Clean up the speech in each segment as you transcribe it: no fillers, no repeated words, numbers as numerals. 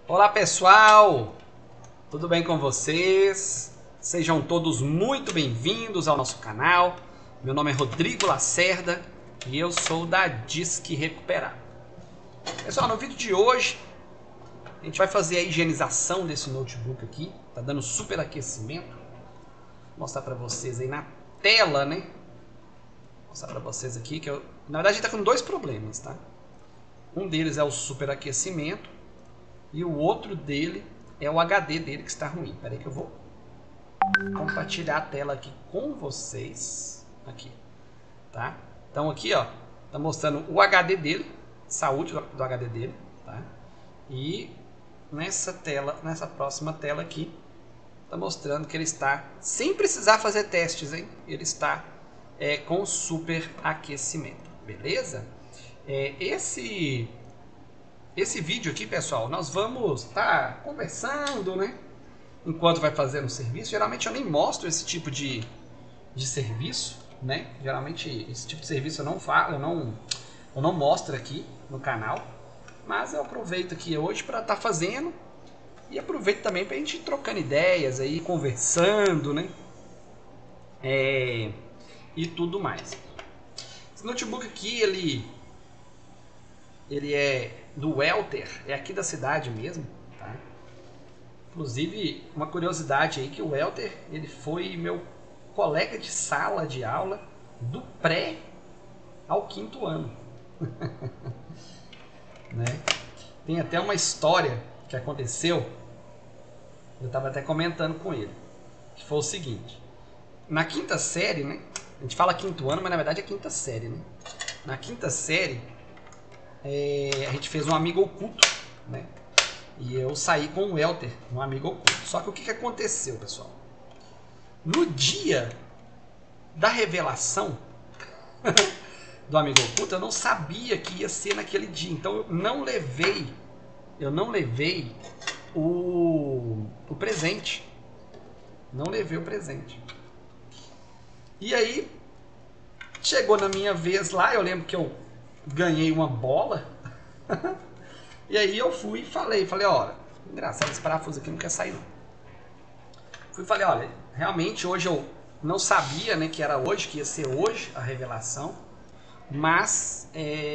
Olá pessoal, tudo bem com vocês? Sejam todos muito bem-vindos ao nosso canal. Meu nome é Rodrigo Lacerda e eu sou da Disque Recuperar. Pessoal, no vídeo de hoje a gente vai fazer a higienização desse notebook aqui. Tá dando super aquecimento. Vou mostrar para vocês aí na tela, né? Vou mostrar para vocês aqui que na verdade a gente tá com dois problemas, tá? Um deles é o superaquecimento e o outro dele é o HD dele que está ruim. Espera aí que eu vou compartilhar a tela aqui com vocês. Aqui, tá? Então aqui, ó, tá mostrando o HD dele, saúde do HD dele, tá? E nessa tela, nessa próxima tela aqui, tá mostrando que ele está, sem precisar fazer testes, hein? Ele está com superaquecimento, beleza? Esse vídeo aqui, pessoal, nós vamos estar conversando, né? Enquanto vai fazendo o serviço. Geralmente eu nem mostro esse tipo de serviço, né? Geralmente esse tipo de serviço eu não falo, eu não mostro aqui no canal. Mas eu aproveito aqui hoje para estar fazendo. E aproveito também para a gente ir trocando ideias aí, conversando, né? E tudo mais. Esse notebook aqui, ele é do Welter, é aqui da cidade mesmo, tá? Inclusive, uma curiosidade aí, que o Welter, ele foi meu colega de sala de aula do pré ao 5º ano. Né? Tem até uma história que aconteceu, eu estava até comentando com ele, que foi o seguinte: na 5ª série, né? A gente fala 5º ano, mas na verdade é 5ª série, né? Na 5ª série, a gente fez um amigo oculto, né? E eu saí com o Welter, um amigo oculto. Só que o que aconteceu, pessoal? No dia da revelação do amigo oculto, eu não sabia que ia ser naquele dia. Então eu não levei o presente. Não levei o presente. E aí, chegou na minha vez lá, eu lembro que eu ganhei uma bola. E aí eu fui e falei, olha, engraçado, esse parafuso aqui não quer sair não. Fui e falei, olha, realmente hoje eu não sabia, né, que era hoje, que ia ser hoje a revelação. Mas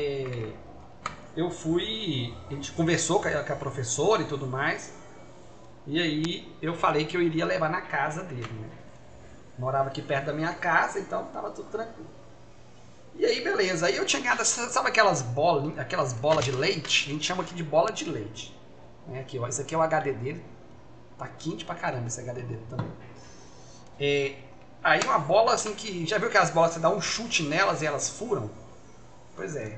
eu fui, a gente conversou com a professora e tudo mais. E aí eu falei que eu iria levar na casa dele, né? Morava aqui perto da minha casa, então tava tudo tranquilo. E aí, beleza. Aí eu tinha ganhado, sabe aquelas bolas de leite? A gente chama aqui de bola de leite. Aqui, ó, esse aqui é o HD dele. Tá quente pra caramba esse HD dele também. Aí uma bola assim que... Já viu que as bolas, você dá um chute nelas e elas furam? Pois é.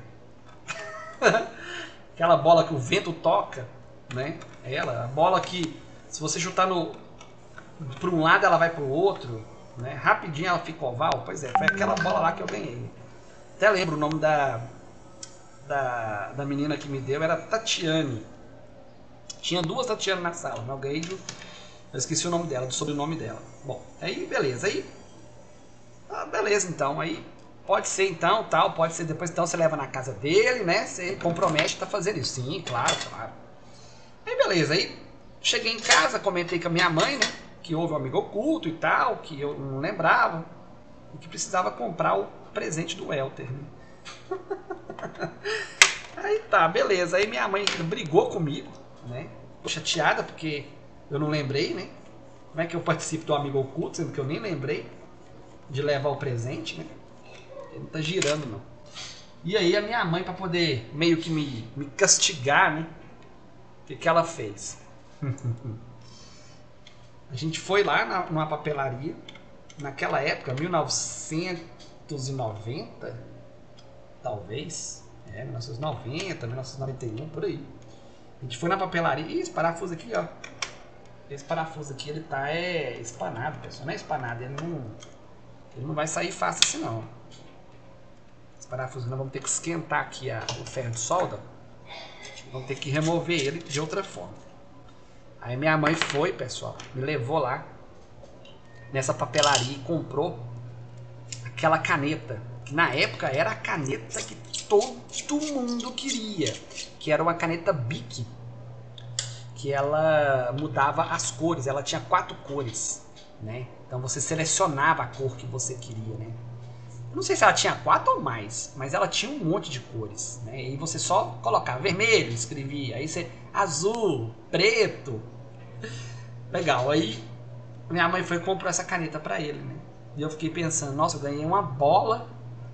Aquela bola que o vento toca, né? A bola que, se você chutar para um lado, ela vai pro outro, né? Rapidinho ela fica oval. Pois é, foi aquela bola lá que eu ganhei. Até lembro o nome da menina que me deu, era Tatiane. Tinha duas Tatiane na sala, eu ganhei eu esqueci o nome dela, do sobrenome dela. Bom, aí beleza, beleza então, aí pode ser então, tal, pode ser depois então você leva na casa dele, né? Você compromete a fazer isso. Sim, claro. Aí beleza, aí cheguei em casa, comentei com a minha mãe, né? Que houve um amigo oculto e tal, que eu não lembrava, e que precisava comprar o presente do Welter, né? Aí tá, beleza. Aí minha mãe brigou comigo, né? Tô chateada porque eu não lembrei, né? Como é que eu participo do amigo oculto, sendo que eu nem lembrei de levar o presente, né? Ele não tá girando, não. E aí a minha mãe, pra poder meio que me castigar, né? O que ela fez? A gente foi lá numa papelaria, naquela época, 1990, talvez, 1990, 1991, por aí. A gente foi na papelaria, e esse parafuso aqui, ó, esse parafuso aqui, ele tá espanado, pessoal, não é espanado, ele não vai sair fácil assim não. Esse parafuso nós vamos ter que esquentar aqui o ferro de solda, vamos ter que remover ele de outra forma. Aí minha mãe foi, pessoal, me levou lá nessa papelaria e comprou aquela caneta, que na época era a caneta que todo mundo queria, que era uma caneta Bic, que ela mudava as cores, ela tinha 4 cores, né? Então você selecionava a cor que você queria, né? Eu não sei se ela tinha 4 ou mais, mas ela tinha um monte de cores, né? E você só colocava vermelho, escrevia, aí você azul, preto. Legal, aí minha mãe foi e comprou essa caneta pra ele, né? E eu fiquei pensando, nossa, eu ganhei uma bola.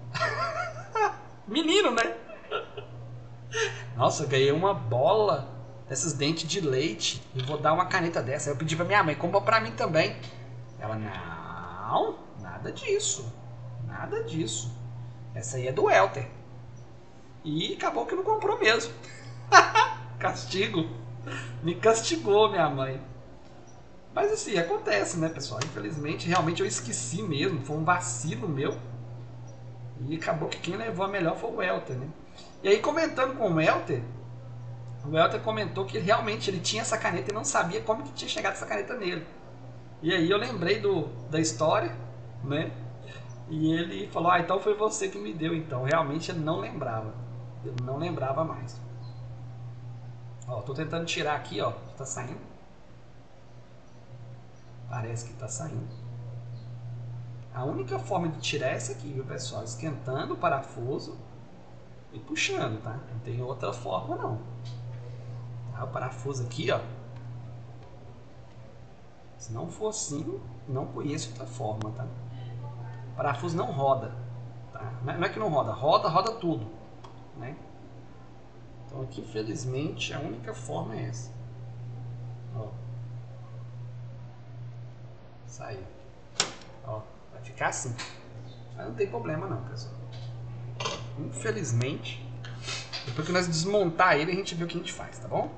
Menino, né? Nossa, eu ganhei uma bola desses dentes de leite e vou dar uma caneta dessa. Aí eu pedi pra minha mãe, compra pra mim também. Ela, não, nada disso. Nada disso. Essa aí é do Welter. E acabou que não comprou mesmo. Castigo. Me castigou minha mãe. Mas assim, acontece, né, pessoal? Infelizmente, realmente eu esqueci mesmo. Foi um vacilo meu. E acabou que quem levou a melhor foi o Welter, né? E aí, comentando com o Welter comentou que realmente ele tinha essa caneta e não sabia como que tinha chegado essa caneta nele. E aí eu lembrei da história, né? E ele falou, então foi você que me deu, então. Realmente ele não lembrava. Ele não lembrava mais. Ó, tô tentando tirar aqui, ó. Tá saindo. Parece que tá saindo. A única forma de tirar é essa aqui, viu, pessoal? Esquentando o parafuso e puxando, tá? Não tem outra forma, não. Tá, o parafuso aqui, ó. Se não for assim, não conheço outra forma, tá? O parafuso não roda, tá? Não é que não roda, roda tudo, né? Então aqui, infelizmente, a única forma é essa. Ó. Saiu. Ó, vai ficar assim. Mas não tem problema não, pessoal. Infelizmente, depois que nós desmontar ele, a gente vê o que a gente faz, tá bom?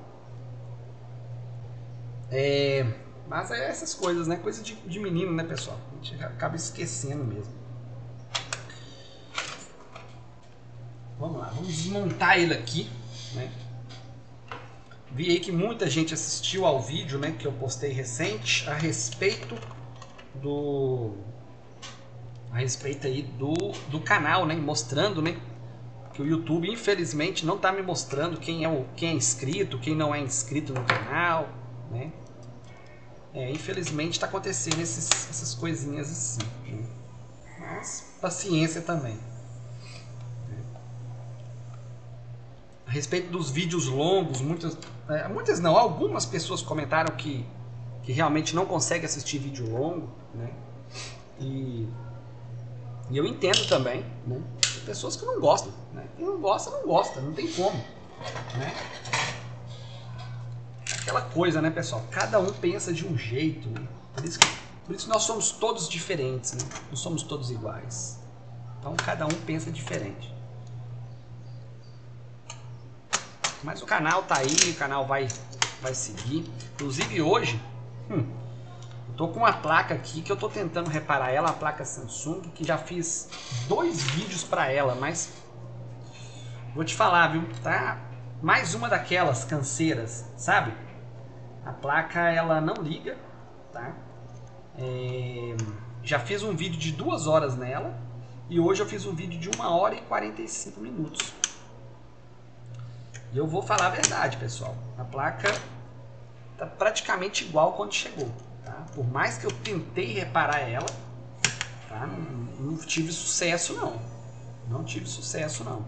Mas é essas coisas, né? Coisa de menino, né, pessoal? A gente acaba esquecendo mesmo. Vamos lá, vamos desmontar ele aqui, né? Vi aí que muita gente assistiu ao vídeo, né, que eu postei recente a respeito aí do canal, né, mostrando, né, que o YouTube infelizmente não está me mostrando quem é inscrito, quem não é inscrito no canal, né? Infelizmente está acontecendo essas coisinhas assim, né? Mas paciência também. A respeito dos vídeos longos, muitas não, algumas pessoas comentaram que realmente não conseguem assistir vídeo longo, né? E eu entendo também, né? Tem pessoas que não gostam, né? Quem não gosta, não tem como, né? Aquela coisa, né, pessoal? Cada um pensa de um jeito, né? Por isso nós somos todos diferentes, né? Não somos todos iguais. Então cada um pensa diferente. Mas o canal tá aí, o canal vai seguir. Inclusive hoje, eu tô com uma placa aqui que eu tô tentando reparar ela, a placa Samsung, que já fiz 2 vídeos para ela, mas vou te falar, viu? Tá mais uma daquelas canseiras, sabe? A placa ela não liga, tá? Já fiz um vídeo de 2 horas nela e hoje eu fiz um vídeo de 1 hora e 45 minutos. E eu vou falar a verdade, pessoal. A placa tá praticamente igual quando chegou, tá? Por mais que eu tentei reparar ela, tá? Não tive sucesso, não. Não tive sucesso, não.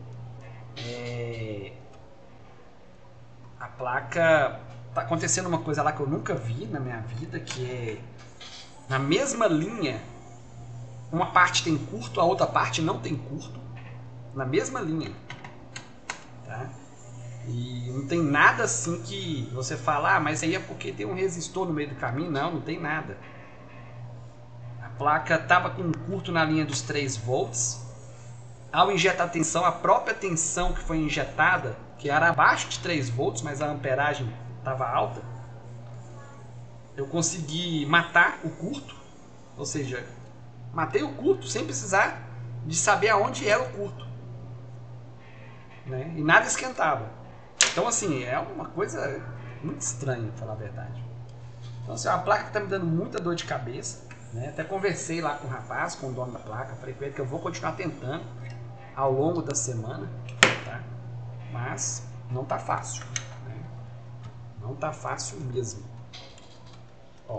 A placa... Tá acontecendo uma coisa lá que eu nunca vi na minha vida, que é... Na mesma linha, uma parte tem curto, a outra parte não tem curto. Na mesma linha, tá? E não tem nada assim que você fala, mas aí é porque tem um resistor no meio do caminho. Não tem nada. A placa estava com um curto na linha dos 3 volts. Ao injetar tensão, a própria tensão que foi injetada, que era abaixo de 3 volts, mas a amperagem estava alta, eu consegui matar o curto. Ou seja, matei o curto sem precisar de saber aonde era o curto, né? E nada esquentava. Então, assim, é uma coisa muito estranha, pra falar a verdade. Então, assim, é uma placa que tá me dando muita dor de cabeça, né? Até conversei lá com o rapaz, com o dono da placa, falei com ele que eu vou continuar tentando ao longo da semana, tá? Mas não tá fácil, né? Não tá fácil mesmo. Ó,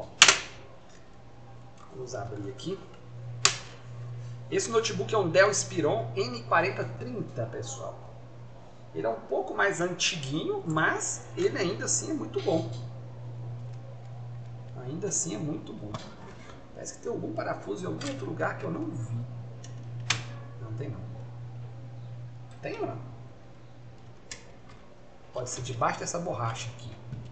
vamos abrir aqui. Esse notebook é um Dell Inspiron N4030, pessoal. Ele é um pouco mais antiguinho, mas ele ainda assim é muito bom. Ainda assim é muito bom. Parece que tem algum parafuso em algum outro lugar que eu não vi. Não tem não. Tem ou não? Pode ser debaixo dessa borracha aqui.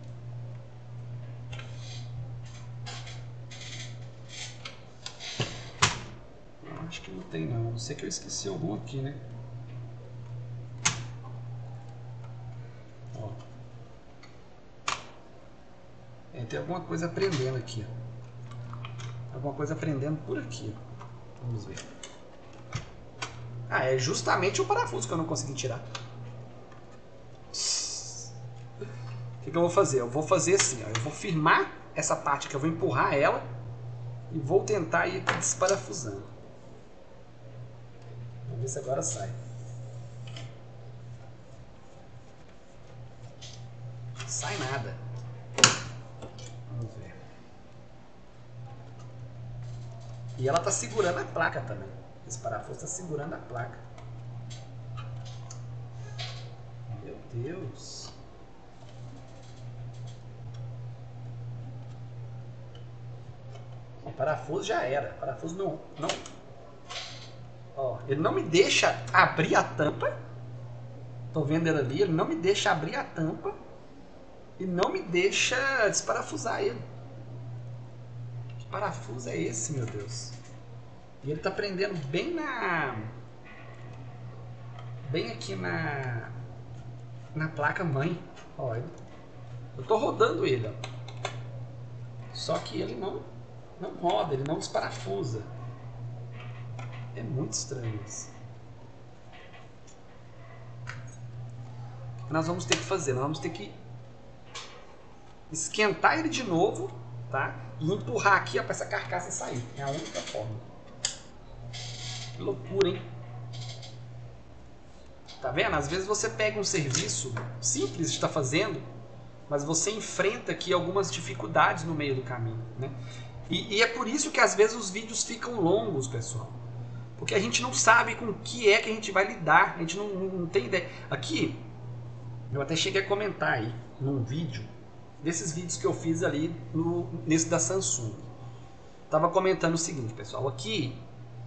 Não, acho que não tem não. Não sei que eu esqueci algum aqui, né? Ó. Tem alguma coisa prendendo aqui. Alguma coisa prendendo por aqui. Vamos ver. Ah, é justamente o parafuso que eu não consegui tirar. O que eu vou fazer? Eu vou fazer assim, ó. Eu vou firmar essa parte aqui, eu vou empurrar ela e vou tentar ir desparafusando. Vamos ver se agora sai. Não sai nada. Vamos ver. E ela tá segurando a placa também. Esse parafuso tá segurando a placa. Meu Deus. O parafuso já era. O parafuso não. Ó, ele não me deixa abrir a tampa. Tô vendo ele ali. Ele não me deixa abrir a tampa. E não me deixa desparafusar ele. Que parafuso é esse, meu Deus? E ele tá prendendo bem aqui na placa mãe. Ó, eu tô rodando ele, ó. Só que ele não roda, ele não desparafusa. É muito estranho isso. O que nós vamos ter que fazer? Nós vamos ter que esquentar ele de novo, tá? E empurrar aqui, ó, para essa carcaça sair. É a única forma. Que loucura, hein? Tá vendo? Às vezes você pega um serviço simples de estar fazendo, mas você enfrenta aqui algumas dificuldades no meio do caminho, né? E é por isso que às vezes os vídeos ficam longos, pessoal. Porque a gente não sabe com o que é que a gente vai lidar. A gente não tem ideia. Aqui, eu até cheguei a comentar aí num vídeo, desses vídeos que eu fiz ali nesse da Samsung. Tava comentando o seguinte, pessoal. Aqui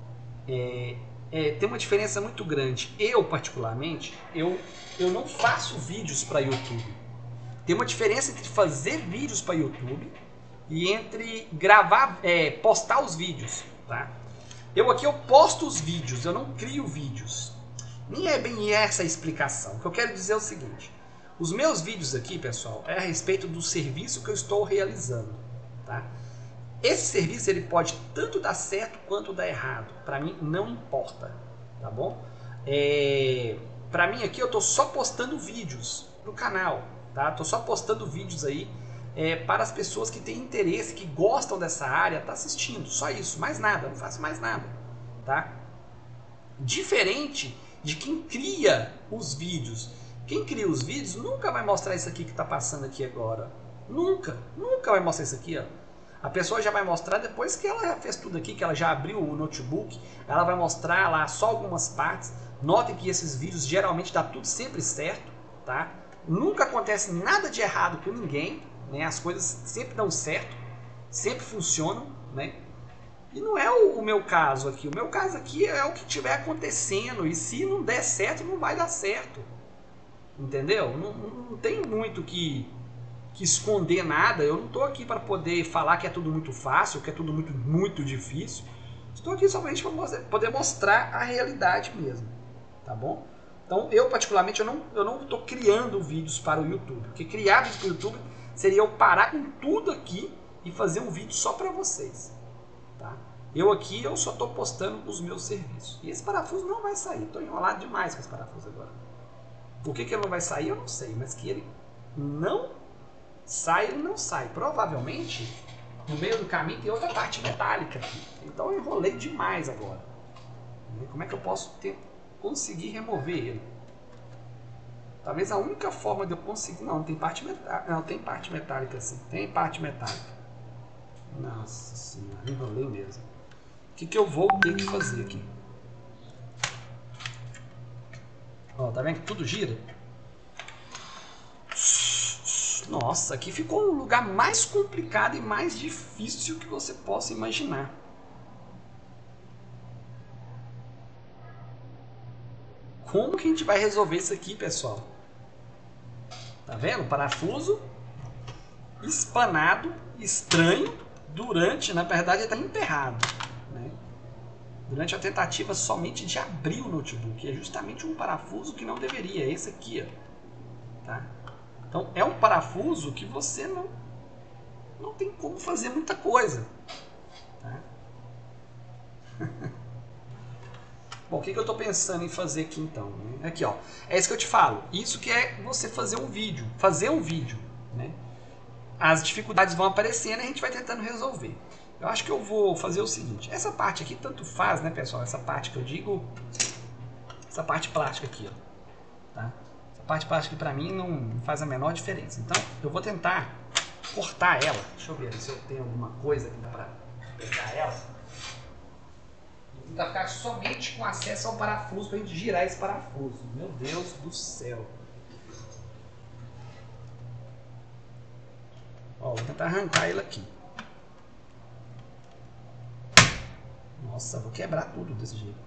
tem uma diferença muito grande. Eu, particularmente, eu não faço vídeos para YouTube. Tem uma diferença entre fazer vídeos para YouTube e entre gravar, postar os vídeos, tá? Eu posto os vídeos, eu não crio vídeos. Nem é bem essa a explicação. O que eu quero dizer é o seguinte: os meus vídeos aqui, pessoal, é a respeito do serviço que eu estou realizando, tá? Esse serviço ele pode tanto dar certo quanto dar errado. Para mim não importa, tá bom? Para mim aqui eu tô só postando vídeos no canal, tá? Tô só postando vídeos aí para as pessoas que têm interesse, que gostam dessa área, tá assistindo. Só isso, mais nada, não faço mais nada, tá? Diferente de quem cria os vídeos. Quem cria os vídeos nunca vai mostrar isso aqui que está passando aqui agora. Nunca vai mostrar isso aqui, ó. A pessoa já vai mostrar depois que ela já fez tudo aqui, que ela já abriu o notebook, ela vai mostrar lá só algumas partes. Notem que esses vídeos geralmente dá tudo sempre certo, tá? Nunca acontece nada de errado com ninguém, né? As coisas sempre dão certo, sempre funcionam, né? E não é o meu caso aqui. O meu caso aqui é o que estiver acontecendo. E se não der certo, não vai dar certo. Entendeu? Não tem muito que esconder nada. Eu não estou aqui para poder falar que é tudo muito fácil, que é tudo muito, muito difícil. Estou aqui somente para poder mostrar a realidade mesmo. Tá bom? Então, eu particularmente, eu não estou criando vídeos para o YouTube. Porque criar vídeos para o YouTube seria eu parar com tudo aqui e fazer um vídeo só para vocês. Tá? Eu só estou postando os meus serviços. E esse parafuso não vai sair. Estou enrolado demais com esse parafuso agora. Por que ele não vai sair, eu não sei. Mas que ele não sai, ele não sai. Provavelmente, no meio do caminho tem outra parte metálica aqui. Então eu enrolei demais agora. Como é que eu posso conseguir remover ele? Talvez a única forma de eu conseguir... Não, tem parte metálica. Não, tem parte metálica sim. Tem parte metálica. Nossa senhora, enrolei mesmo. O que eu vou ter que fazer aqui? Ó, tá vendo que tudo gira? Nossa, aqui ficou um lugar mais complicado e mais difícil que você possa imaginar. Como que a gente vai resolver isso aqui, pessoal? Tá vendo? Parafuso espanado, estranho, durante, na verdade, ele está emperrado, né? Durante a tentativa somente de abrir o notebook. É justamente um parafuso que não deveria, esse aqui, ó. Tá? Então, é um parafuso que você não tem como fazer muita coisa. Tá? Bom, o que eu estou pensando em fazer aqui então? Aqui, ó. É isso que eu te falo. Isso que é você fazer um vídeo. Fazer um vídeo, né? As dificuldades vão aparecendo e a gente vai tentando resolver. Eu acho que eu vou fazer o seguinte. Essa parte aqui tanto faz, né, pessoal? Essa parte que eu digo... Essa parte plástica aqui, ó. Tá? Essa parte plástica pra mim não faz a menor diferença. Então, eu vou tentar cortar ela. Deixa eu ver se eu tenho alguma coisa que dá pra pegar ela. Vou tentar ficar somente com acesso ao parafuso pra gente girar esse parafuso. Meu Deus do céu. Ó, vou tentar arrancar ele aqui. Nossa, vou quebrar tudo desse jeito.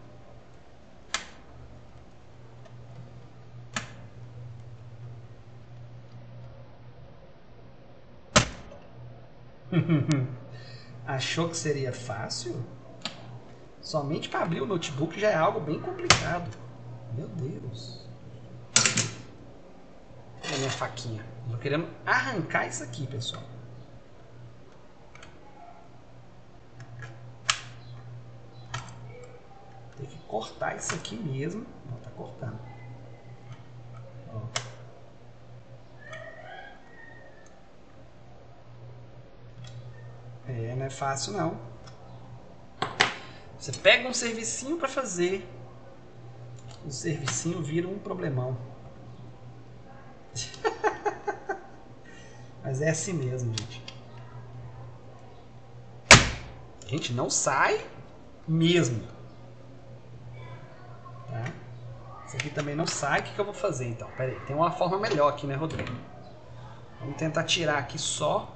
Achou que seria fácil? Somente para abrir o notebook já é algo bem complicado. Meu Deus. Olha a minha faquinha. Estou querendo arrancar isso aqui, pessoal. Tem que cortar isso aqui mesmo. Ó, tá cortando. Ó. É, não é fácil não. Você pega um servicinho para fazer. O servicinho vira um problemão. Mas é assim mesmo, gente. Gente, não sai mesmo. Tá? Isso aqui também não sai. O que eu vou fazer então? Pera aí, tem uma forma melhor aqui, né, Rodrigo? Vamos tentar tirar aqui só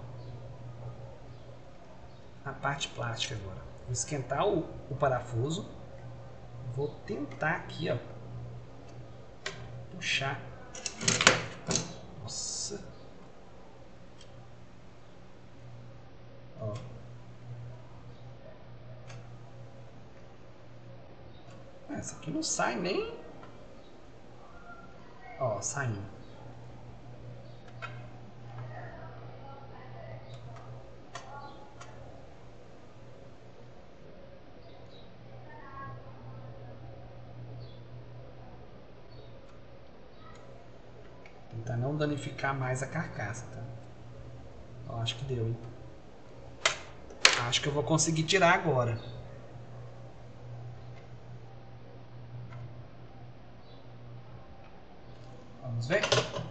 a parte plástica agora. Vou esquentar o parafuso. Vou tentar aqui, ó, puxar. Nossa. Ó. Essa aqui não sai nem. Ó, saindo. Tentar não danificar mais a carcaça, tá? Ó, acho que deu, hein? Acho que eu vou conseguir tirar agora. Vamos ver?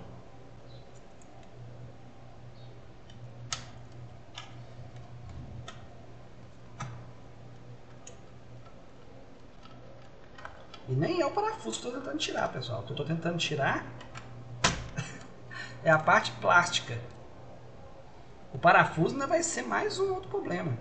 E nem é o parafuso que eu estou tentando tirar, pessoal. O que eu estou tentando tirar é a parte plástica. O parafuso ainda vai ser mais um outro problema.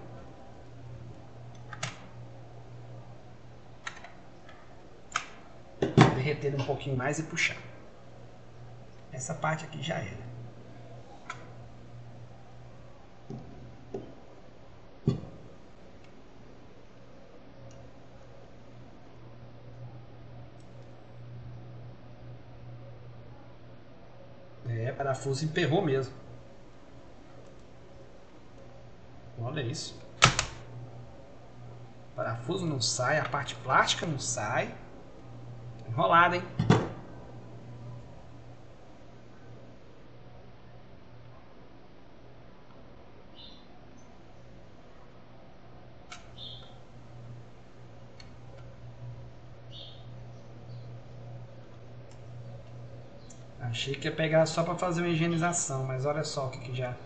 Vou derreter ele um pouquinho mais e puxar. Essa parte aqui já era. É, parafuso emperrou mesmo. Olha isso. O parafuso não sai, a parte plástica não sai. Enrolado, hein? Achei que ia pegar só para fazer uma higienização, mas olha só o que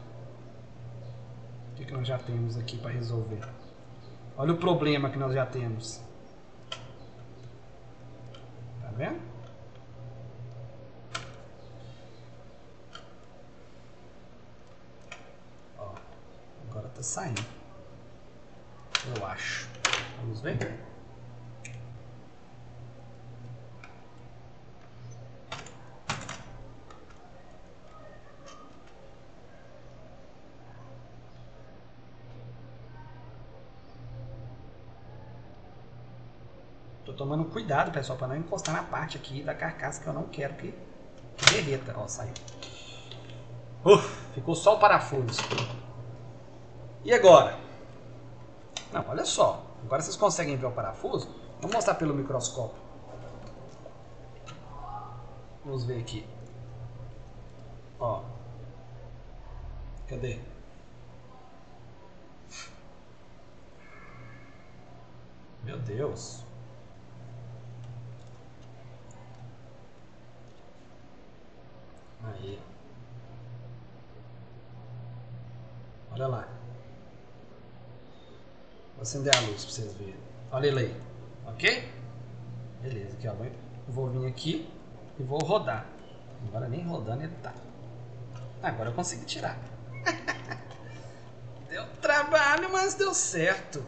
nós já temos aqui para resolver. Olha o problema que nós já temos. Tá vendo? Ó, agora tá saindo. Eu acho. Vamos ver? Tô tomando cuidado, pessoal, para não encostar na parte aqui da carcaça que eu não quero que derreta. Ó, saiu. Ficou só o parafuso. E agora? Não, olha só. Agora vocês conseguem ver o parafuso? Vou mostrar pelo microscópio. Vamos ver aqui. Ó. Cadê? Meu Deus. Aí. Olha lá. Vou acender a luz para vocês verem. Olha ele aí. Ok? Beleza. Aqui, ó. Vou vir aqui e vou rodar. Agora nem rodando ele tá. Agora eu consegui tirar. Deu trabalho, mas deu certo.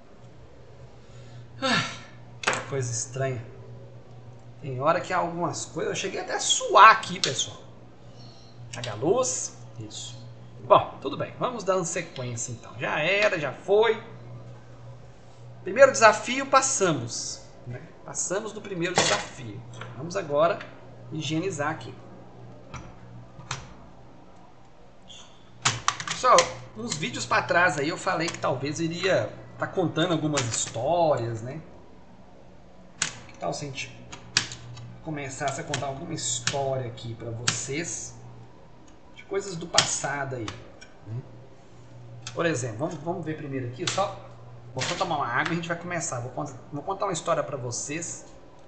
Coisa estranha. Tem hora que há algumas coisas... Eu cheguei até a suar aqui, pessoal. Apaga a luz. Isso. Bom, tudo bem. Vamos dando sequência, então. Já era, já foi. Primeiro desafio, passamos. Né? Passamos do primeiro desafio. Vamos agora higienizar aqui. Pessoal, uns vídeos para trás aí eu falei que talvez iria estar contando algumas histórias, né? Que tal se a gente começasse a contar alguma história aqui para vocês de coisas do passado aí, né? Por exemplo, vamos ver primeiro aqui, vou só tomar uma água e a gente vai começar. Vou contar uma história para vocês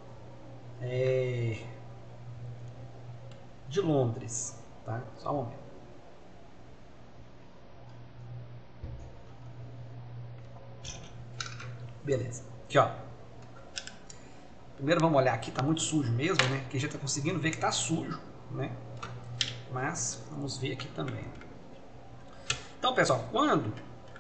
de Londres, tá? Só um momento. Beleza. Aqui, ó. Primeiro vamos olhar aqui, tá muito sujo mesmo, né? Aqui já tá conseguindo ver que tá sujo, né? Mas vamos ver aqui também. Então, pessoal, quando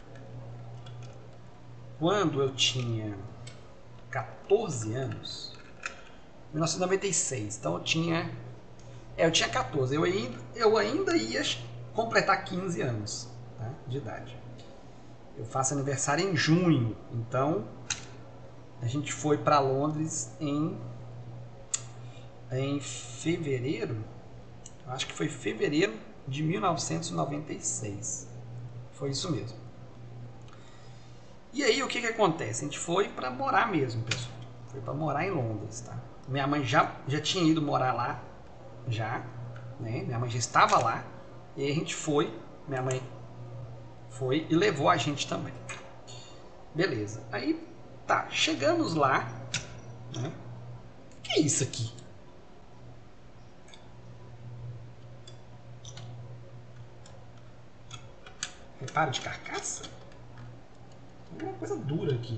eu tinha 14 anos, 1996, então eu tinha 14, eu ainda ia completar 15 anos, tá, de idade. Eu faço aniversário em junho, então a gente foi para Londres em fevereiro, acho que foi fevereiro de 1996, foi isso mesmo. E aí o que acontece? A gente foi para morar mesmo, pessoal, foi para morar em Londres, tá? Minha mãe já tinha ido morar lá, né? Minha mãe já estava lá, e aí a gente foi, minha mãe foi e levou a gente também. Beleza. Aí, tá, chegamos lá, né? O que é isso aqui? Reparo de carcaça? Tem uma coisa dura aqui.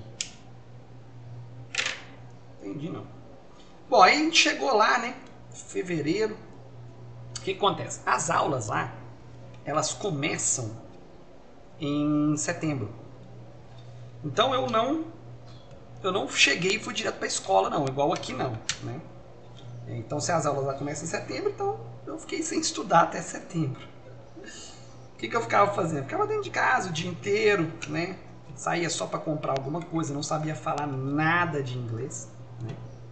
Entendi, não. Bom, aí a gente chegou lá, né? Fevereiro. O que acontece? As aulas lá, elas começam em setembro. Então eu não cheguei e fui direto para a escola, não, igual aqui não, né? Então se as aulas lá começam em setembro, então eu fiquei sem estudar até setembro. O que eu ficava fazendo? Eu ficava dentro de casa o dia inteiro, né? Saía só para comprar alguma coisa, não sabia falar nada de inglês, né?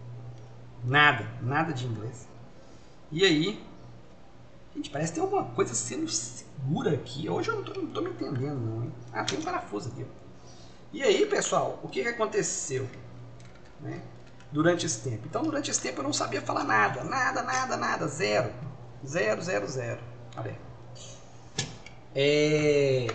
Nada de inglês. E aí, gente, parece que tem alguma coisa sendo segura aqui. Hoje eu não tô me entendendo, não, hein? Ah, tem um parafuso aqui. E aí, pessoal, o que aconteceu, né, durante esse tempo? Então, durante esse tempo eu não sabia falar nada. Zero. Olha aí.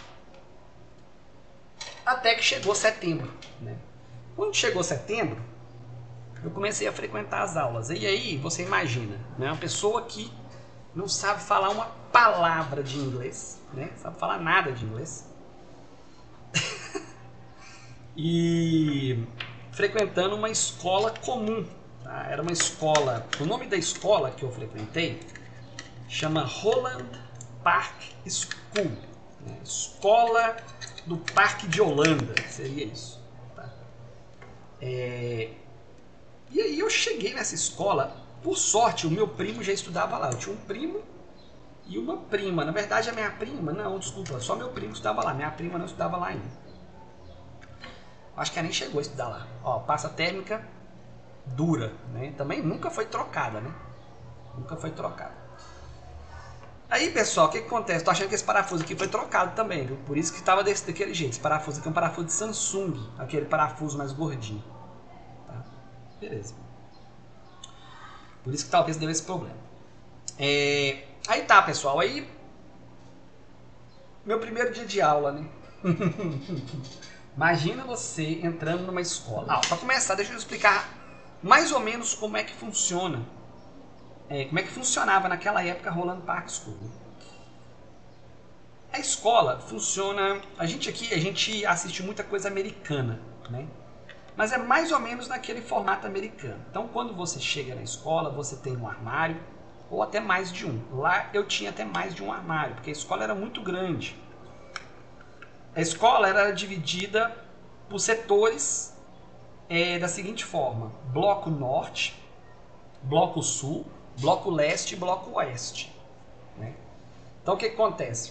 Até que chegou setembro, né? Quando chegou setembro, eu comecei a frequentar as aulas. E aí, você imagina, né, uma pessoa que não sabe falar uma palavra de inglês, né? Não sabe falar nada de inglês. E frequentando uma escola comum, tá? Era uma escola, o nome da escola que eu frequentei chama Holland Park School, né? Escola do Parque de Holanda, seria isso, tá? E aí eu cheguei nessa escola, por sorte o meu primo já estudava lá, eu tinha um primo e uma prima, na verdade a minha prima, não, desculpa, só meu primo estudava lá, minha prima não estudava lá ainda. Acho que ela nem chegou a estudar lá. Ó, pasta térmica dura, né? Também nunca foi trocada, né? Nunca foi trocada. Aí, pessoal, o que acontece? Tô achando que esse parafuso aqui foi trocado também, viu? Por isso que estava daquele jeito. Esse parafuso aqui é um parafuso de Samsung, aquele parafuso mais gordinho. Tá? Beleza. Por isso que talvez deu esse problema. Aí tá, pessoal. Aí, meu primeiro dia de aula, né? Imagina você entrando numa escola. Para começar, deixa eu explicar mais ou menos como é que funciona. Como é que funcionava naquela época Holland Park School. A escola funciona... A gente assiste muita coisa americana, né? Mas é mais ou menos naquele formato americano. Então, quando você chega na escola, você tem um armário ou até mais de um. Lá eu tinha até mais de um armário, porque a escola era muito grande. A escola era dividida por setores da seguinte forma: bloco norte, bloco sul, bloco leste e bloco oeste, né? Então o que acontece?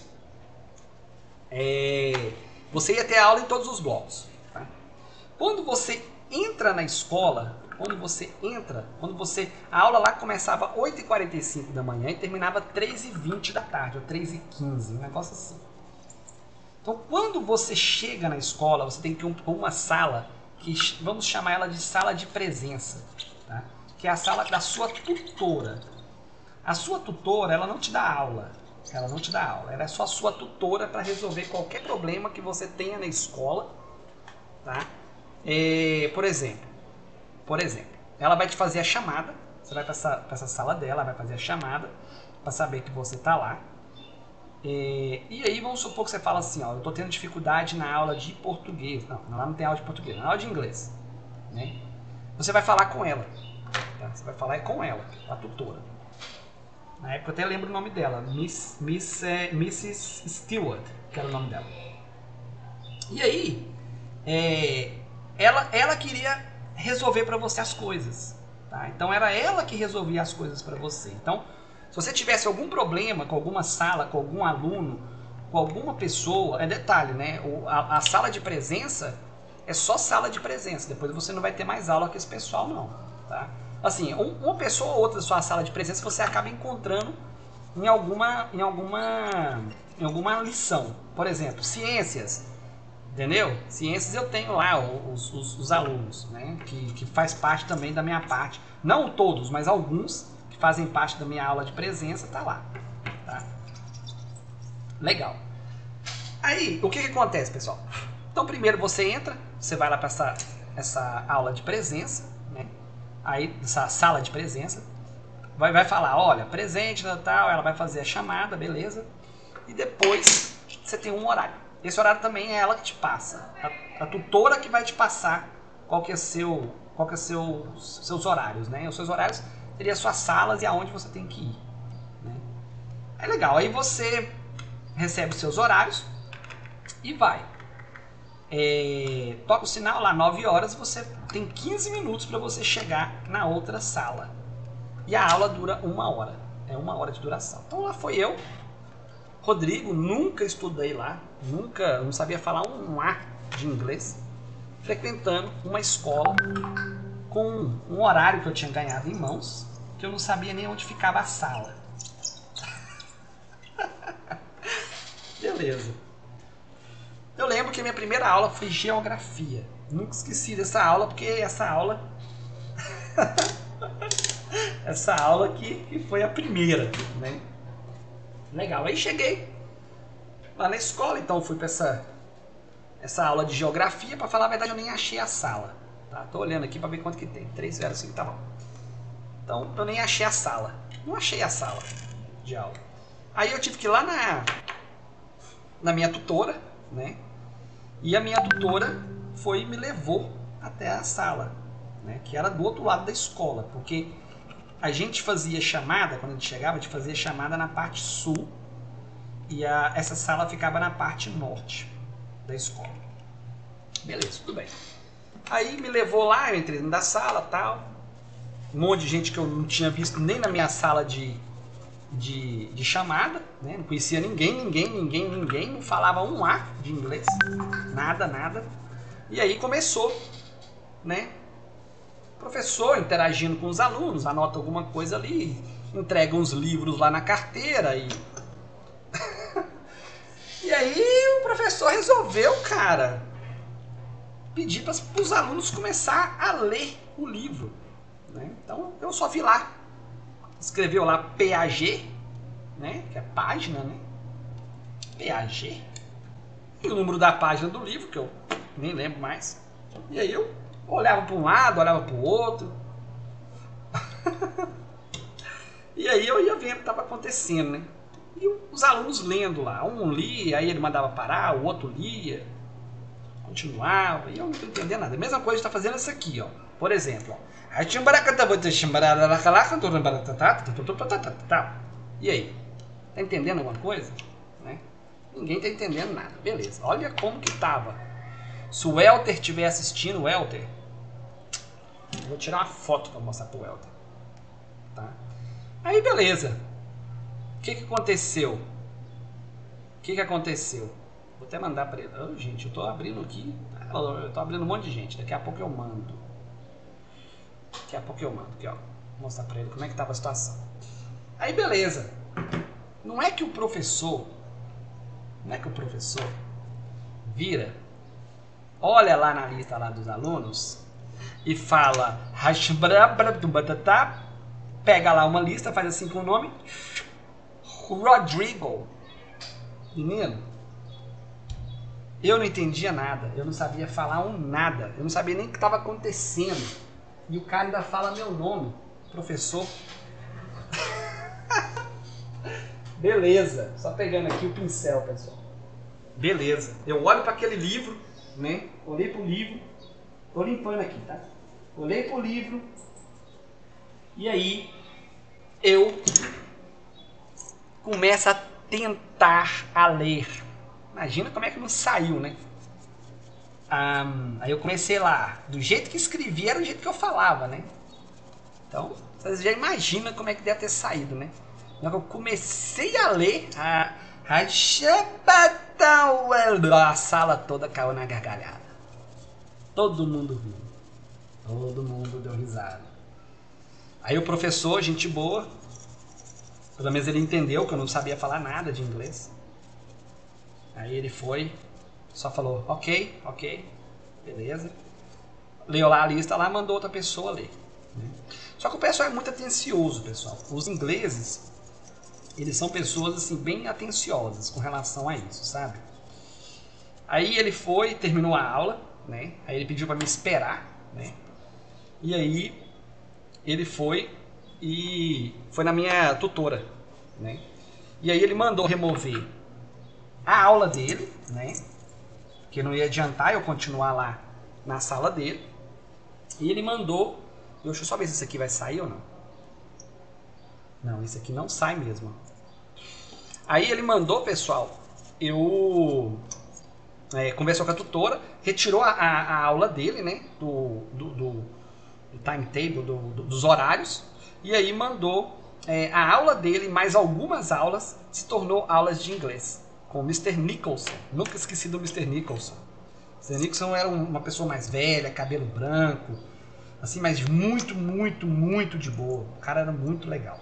Você ia ter aula em todos os blocos, tá? Quando você entra na escola, a aula lá começava às 8h45 da manhã e terminava às 3h20 da tarde, ou 3h15, um negócio assim. Então, quando você chega na escola, você tem que ir para uma sala, que vamos chamar ela de sala de presença, tá? Que é a sala da sua tutora. A sua tutora, ela não te dá aula. Ela é só a sua tutora para resolver qualquer problema que você tenha na escola, tá? Por exemplo, ela vai te fazer a chamada, você vai para essa sala dela, vai fazer a chamada para saber que você está lá. E aí vamos supor que você fala assim, ó, eu estou tendo dificuldade na aula de português. Não, lá não tem aula de português, na aula de inglês, né? Você vai falar com ela, tá? Você vai falar com ela, a tutora. Na época eu até lembro o nome dela, Mrs. Stewart, que era o nome dela. E aí, ela queria resolver para você as coisas, tá? Então era ela que resolvia as coisas para você. Então, se você tivesse algum problema com alguma sala, com algum aluno, com alguma pessoa, detalhe, né? A sala de presença é só sala de presença. Depois você não vai ter mais aula com esse pessoal, não, tá? Assim, uma pessoa ou outra da sua sala de presença você acaba encontrando em alguma lição. Por exemplo, ciências, entendeu? Ciências eu tenho lá os alunos, né? Que faz parte também da minha parte. Não todos, mas alguns que fazem parte da minha aula de presença, tá lá, tá? Legal. Aí, o que acontece, pessoal? Então, primeiro você entra, você vai lá para essa aula de presença, né? Aí, essa sala de presença, vai falar, olha, presente, tal, ela vai fazer a chamada, beleza? E depois você tem um horário. Esse horário também é ela que te passa, a tutora que vai te passar qual que é seus horários, né? Os seus horários seria as suas salas e aonde você tem que ir, né? É legal, aí você recebe os seus horários e vai. Toca o sinal lá, 9 horas, você tem 15 minutos para você chegar na outra sala. E a aula dura 1 hora. É 1 hora de duração. Então lá foi eu, Rodrigo, nunca estudei lá, não sabia falar um A de inglês, frequentando uma escola com um horário que eu tinha ganhado em mãos, que eu não sabia nem onde ficava a sala. Beleza. Eu lembro que a minha primeira aula foi geografia. Nunca esqueci dessa aula, porque essa aula que foi a primeira, né? Legal. Aí cheguei lá na escola, então fui para essa aula de geografia. Para falar a verdade, eu nem achei a sala, tá? Tô olhando aqui para ver quanto que tem. 305, tá bom. Então eu nem achei a sala. Não achei a sala. de aula. Aí eu tive que ir lá na minha tutora, né? E a minha tutora me levou até a sala, né? Que era do outro lado da escola, porque a gente fazia chamada, quando a gente chegava, a gente fazia chamada na parte sul e essa sala ficava na parte norte da escola. Beleza, tudo bem. Aí me levou lá, eu entrei dentro da sala, tal. Um monte de gente que eu não tinha visto nem na minha sala de chamada, né? Não conhecia ninguém, não falava um A de inglês, nada. E aí começou, né? Professor interagindo com os alunos, anota alguma coisa ali, entrega uns livros lá na carteira e... E aí o professor resolveu, cara, pedir para os alunos começar a ler o livro, né? Então eu só vi lá, escreveu lá PAG, né? Que é página, né? PAG. E o número da página do livro, que eu nem lembro mais. E aí eu olhava para um lado, olhava para o outro. E aí eu ia vendo o que estava acontecendo, né? E os alunos lendo lá. Um lia, aí ele mandava parar, o outro lia, continuava, e eu não estou entendendo nada. A mesma coisa está fazendo isso aqui, ó. Por exemplo, ó. E aí? Tá entendendo alguma coisa? Né? Ninguém tá entendendo nada. Beleza. Olha como que tava. Se o Welter estiver assistindo, Welter, eu vou tirar uma foto para mostrar pro Welter. Tá? Aí beleza. O que aconteceu? Vou até mandar para ele. Oh, gente, eu tô abrindo aqui. Eu tô abrindo um monte de gente. Daqui a pouco eu mando. Aqui, ó. Vou mostrar para ele como é que tava a situação. Aí beleza. Não é que o professor vira, olha lá na lista lá dos alunos e fala, pega lá uma lista, faz assim com o nome, Rodrigo. Menino, eu não entendia nada, eu não sabia falar nada, eu não sabia nem o que estava acontecendo. E o cara ainda fala meu nome, professor. Beleza, só pegando aqui o pincel, pessoal. Beleza, eu olho para aquele livro, né? Olhei pro livro, tô limpando aqui, tá? Olhei pro livro e aí eu começo a tentar a ler. Imagina como é que não saiu, né? Aí eu comecei lá, do jeito que escrevia era do jeito que eu falava, né? Então, vocês já imaginam como é que deve ter saído, né? Eu comecei a ler, a sala toda caiu na gargalhada. Todo mundo viu. Todo mundo deu risada. Aí o professor, gente boa, pelo menos ele entendeu que eu não sabia falar nada de inglês. Aí ele foi, só falou, ok, beleza. Leu lá a lista, lá mandou outra pessoa ler. Né? Só que o pessoal é muito atencioso, pessoal. Os ingleses, eles são pessoas assim bem atenciosas com relação a isso, sabe? Aí ele foi, terminou a aula, né? Aí ele pediu para me esperar, né? E aí ele foi na minha tutora, né? E aí ele mandou remover a aula dele, né? Que não ia adiantar eu continuar lá na sala dele. E ele mandou, deixa eu só ver se isso aqui vai sair ou não. Não, isso aqui não sai mesmo. Aí ele mandou, pessoal, eu conversou com a tutora, retirou a aula dele, né, do timetable, dos horários, e aí mandou a aula dele, mais algumas aulas, se tornou aulas de inglês, com o Mr. Nicholson. Nunca esqueci do Mr. Nicholson. O Mr. Nicholson era uma pessoa mais velha, cabelo branco, assim, mas muito de boa. O cara era muito legal.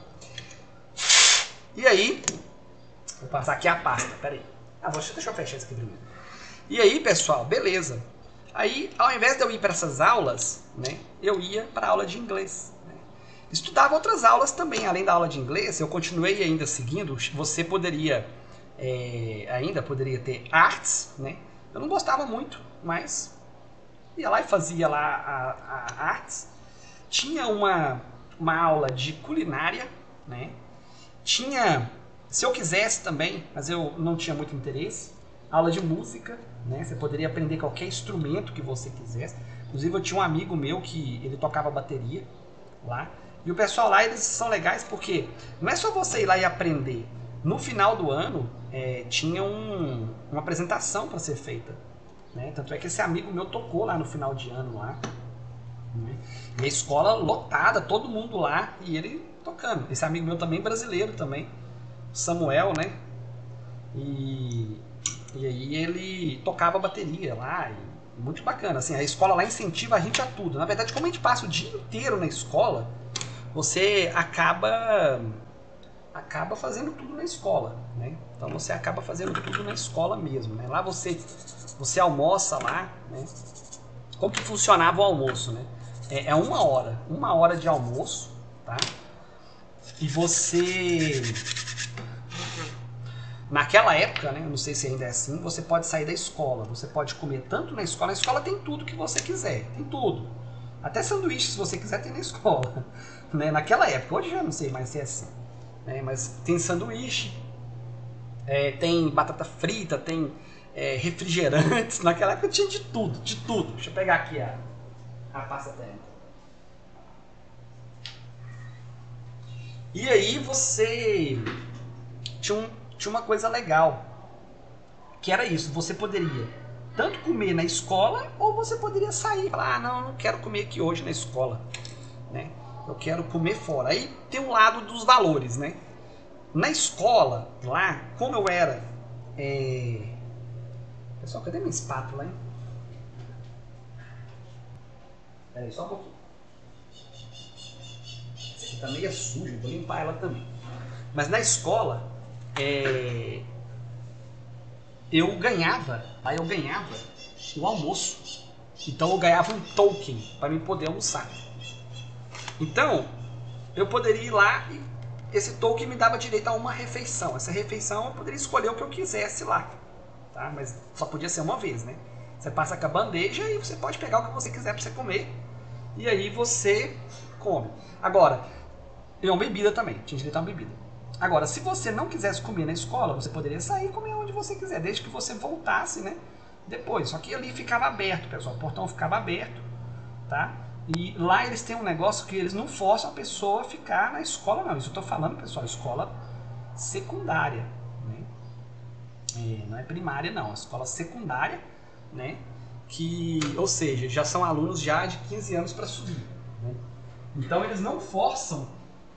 E aí, vou passar aqui a pasta, peraí. Deixa eu fechar isso aqui primeiro. E aí, pessoal, beleza. Aí, ao invés de eu ir para essas aulas, né, eu ia para a aula de inglês. Né? Estudava outras aulas também, além da aula de inglês, eu continuei ainda seguindo. Você poderia, ainda poderia ter artes, né? Eu não gostava muito, mas ia lá e fazia lá a artes. Tinha uma aula de culinária, né? Tinha Se eu quisesse também, mas eu não tinha muito interesse, aula de música, né? Você poderia aprender qualquer instrumento que você quisesse. Inclusive eu tinha um amigo meu que ele tocava bateria lá. E o pessoal lá, eles são legais porque não é só você ir lá e aprender. No final do ano, tinha uma apresentação para ser feita. Né? Tanto é que esse amigo meu tocou lá no final de ano lá. Né? E a escola lotada, todo mundo lá e ele tocando. Esse amigo meu também brasileiro também, Samuel, né? E aí ele tocava bateria lá. E muito bacana. Assim, a escola lá incentiva a gente a tudo. Na verdade, como a gente passa o dia inteiro na escola, você acaba fazendo tudo na escola, né? Então você acaba fazendo tudo na escola mesmo, né? Lá você almoça lá, né? Como que funcionava o almoço, né? É 1 hora de almoço, tá? E você, naquela época, né? Eu não sei se ainda é assim, você pode sair da escola, você pode comer tanto na escola tem tudo que você quiser, tem tudo. Até sanduíche, se você quiser, tem na escola. Né? Naquela época, hoje já não sei mais se é assim. Né? Mas tem sanduíche, tem batata frita, tem refrigerantes. Naquela época tinha de tudo, de tudo. Deixa eu pegar aqui a pasta térmica. E aí você tinha uma coisa legal, que era isso, você poderia tanto comer na escola, ou você poderia sair e falar, não quero comer aqui hoje na escola, né? Eu quero comer fora. Aí tem um lado dos valores, né? Na escola, lá, como eu era... Pessoal, cadê minha espátula, hein? Peraí, só um pouquinho. Essa aqui tá meio suja, vou limpar ela também. Mas na escola, eu ganhava o almoço. Então eu ganhava um token para mim poder almoçar. Então, eu poderia ir lá e esse token me dava direito a uma refeição. Essa refeição eu poderia escolher o que eu quisesse lá. Tá? Mas só podia ser uma vez, né? Você passa com a bandeja e você pode pegar o que você quiser para você comer. E aí você come. Agora, e uma bebida também. Tinha direito a uma bebida. Agora, se você não quisesse comer na escola, você poderia sair e comer onde você quiser, desde que você voltasse, né? Depois. Só que ali ficava aberto, pessoal. O portão ficava aberto, tá? E lá eles têm um negócio que eles não forçam a pessoa a ficar na escola, não. Isso eu tô falando, pessoal, escola secundária, né? Não é primária, não. É escola secundária, né? Que, ou seja, já são alunos já de 15 anos para subir, né? Então eles não forçam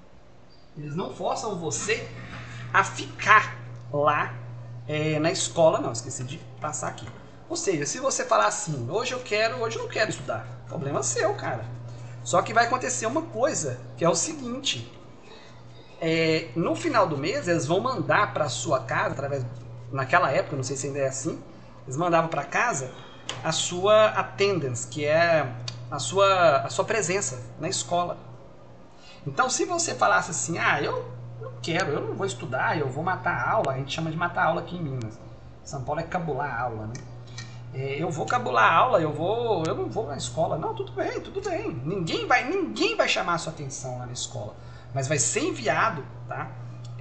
você a ficar lá na escola, não. Esqueci de passar aqui. Ou seja, se você falar assim, hoje eu não quero estudar, problema seu, cara. Só que vai acontecer uma coisa, que é o seguinte, no final do mês eles vão mandar para sua casa, naquela época, não sei se ainda é assim, eles mandavam para casa a sua attendance, que é a sua presença na escola. Então, se você falasse assim, eu não quero, eu não vou estudar, eu vou matar a aula, a gente chama de matar a aula aqui em Minas. São Paulo é cabular a aula, né? Eu vou cabular a aula, eu não vou na escola. Não, tudo bem, tudo bem. Ninguém vai chamar a sua atenção lá na escola. Mas vai ser enviado, tá?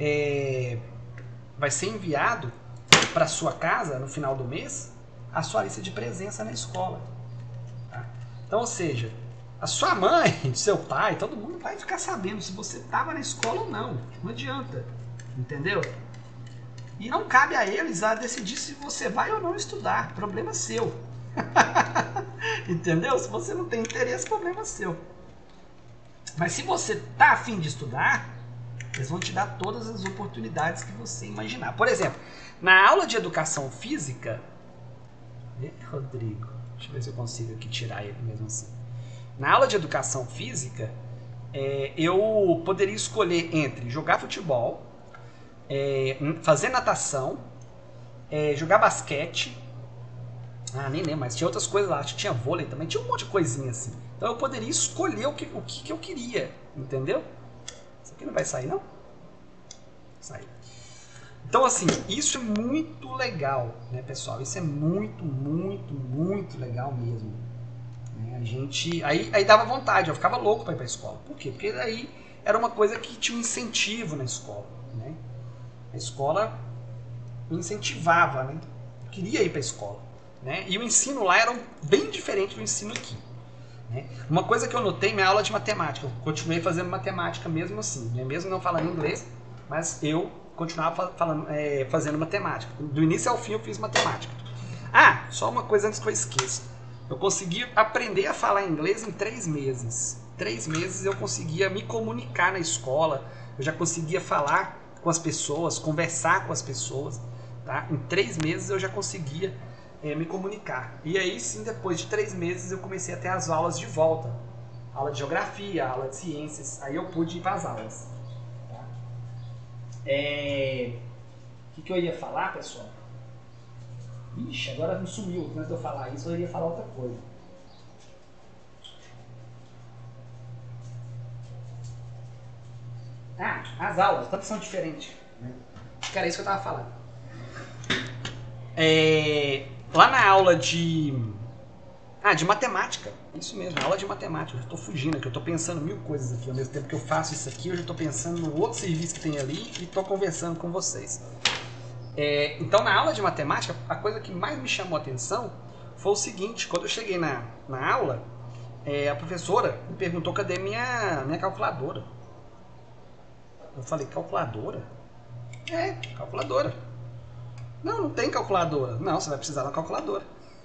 Vai ser enviado para sua casa, no final do mês, a sua lista de presença na escola. Tá? Então, ou seja, a sua mãe, seu pai, todo mundo vai ficar sabendo se você estava na escola ou não. Não adianta, entendeu? E não cabe a eles a decidir se você vai ou não estudar. Problema seu. Entendeu? Se você não tem interesse, problema seu. Mas se você tá a fim de estudar, eles vão te dar todas as oportunidades que você imaginar. Por exemplo, na aula de educação física... Rodrigo, deixa eu ver se eu consigo aqui tirar ele mesmo assim. Na aula de educação física, eu poderia escolher entre jogar futebol, fazer natação, jogar basquete, nem lembro, mas tinha outras coisas lá, tinha vôlei também, tinha um monte de coisinha assim. Então eu poderia escolher o que eu queria, entendeu? Isso aqui não vai sair, não? Saiu. Então, assim, isso é muito legal, né, pessoal? Isso é muito, muito, muito legal mesmo. A gente... Aí dava vontade, eu ficava louco para ir para a escola. Por quê? Porque aí era uma coisa que tinha um incentivo na escola, né? A escola me incentivava, né? Eu queria ir para a escola, né? E o ensino lá era bem diferente do ensino aqui, né? Uma coisa que eu notei, minha aula de matemática, eu continuei fazendo matemática mesmo assim, né? Mesmo não falando inglês, mas eu continuava fazendo matemática. Do início ao fim eu fiz matemática. Ah, só uma coisa antes que eu esqueça. Eu consegui aprender a falar inglês em 3 meses. 3 meses eu conseguia me comunicar na escola, eu já conseguia falar com as pessoas, conversar com as pessoas. Tá? Em 3 meses eu já conseguia me comunicar. E aí sim, depois de 3 meses eu comecei a ter as aulas de volta. Aula de geografia, aula de ciências. Aí eu pude ir para as aulas. Tá? O que eu ia falar, pessoal? Ixi, agora me sumiu. Antes de eu falar isso, eu ia falar outra coisa. Ah, as aulas, tanto são diferentes. Acho que era isso que eu estava falando. Lá na aula de matemática. Isso mesmo, aula de matemática. Eu estou fugindo aqui, eu estou pensando 1000 coisas aqui. Ao mesmo tempo que eu faço isso aqui, eu já estou pensando no outro serviço que tem ali e estou conversando com vocês. Então, na aula de matemática, a coisa que mais me chamou a atenção foi o seguinte: quando eu cheguei na aula, a professora me perguntou cadê minha calculadora. Eu falei, calculadora? Calculadora. Não tem calculadora. Não, você vai precisar de uma calculadora.